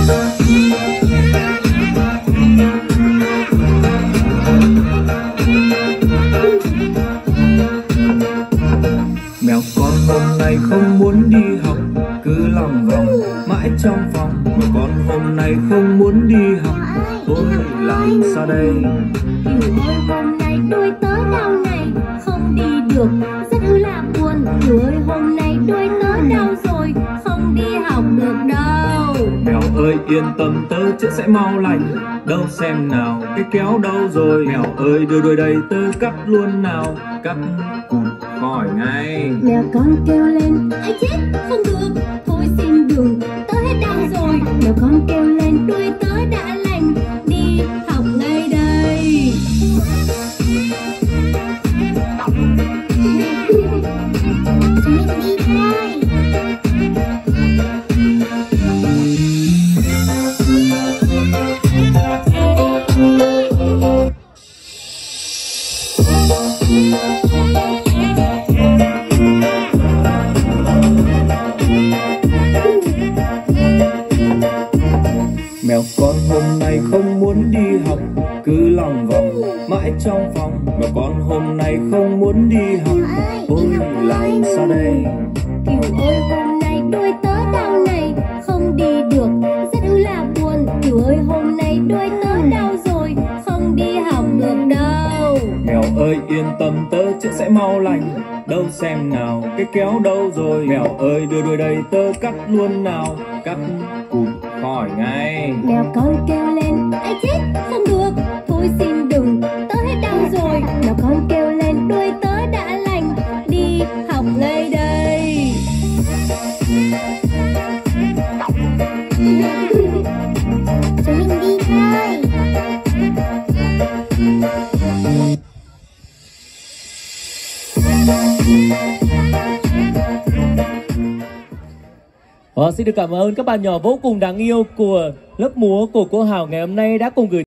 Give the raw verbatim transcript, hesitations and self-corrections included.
Mèo con hôm nay không muốn đi học, cứ lòng vòng mãi trong phòng. Mèo con hôm nay không muốn đi học, ôi làm sao đây? Cừu ơi hôm nay đuôi tớ đau này, không đi được rất là buồn. Cừu ơi hôm nay đuôi tớ đau rồi, không đi học được đâu. Mèo ơi yên tâm tớ chữa sẽ mau lành, đâu xem nào cái kéo đâu rồi. Mèo ơi đưa đuôi đây tớ cắt luôn nào, cắt cụt khỏi ngay. Mèo con kêu lên ai chết không được, thôi xin đừng tớ hết đau rồi. Mèo con kêu lên đuôi tớ đã lành, đi học ngay đây. Mình đi thôi. Mèo con hôm nay không muốn đi học, cứ lòng vòng mãi trong phòng. Mèo con hôm nay không muốn đi học, ôi làm sao đây? Cừu ơi hôm nay đuôi tớ đau này, không đi được rất là buồn. Cừu ơi hôm nay đuôi tớ đau rồi, không đi học được đâu. Mèo ơi yên tâm tớ chữa sẽ mau lành, đâu xem nào cái kéo đâu rồi. Mèo ơi đưa đuôi đây tớ cắt luôn nào, cắt cụt khỏi ngay. Mèo con kêu lên ai chết không được, thôi xin đừng tớ hết đau rồi. Mèo con kêu lên đuôi tớ đã lành, đi học ngay đây. Chúng mình đi thôi. Ờ, xin được cảm ơn các bạn nhỏ vô cùng đáng yêu của lớp múa của cô Hảo ngày hôm nay đã cùng gửi